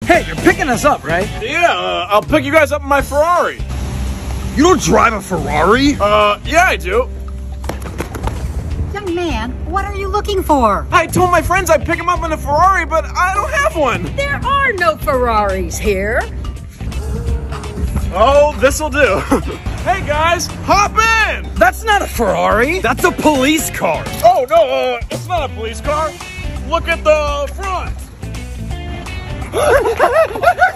Hey, you're picking us up, right? Yeah, I'll pick you guys up in my Ferrari. You don't drive a Ferrari? Yeah, I do. Young man, what are you looking for? I told my friends I'd pick them up in a Ferrari, but I don't have one. There are no Ferraris here. Oh, this'll do. Hey guys, hop in! That's not a Ferrari. That's a police car. Oh, no, it's not a police car. Look at the front.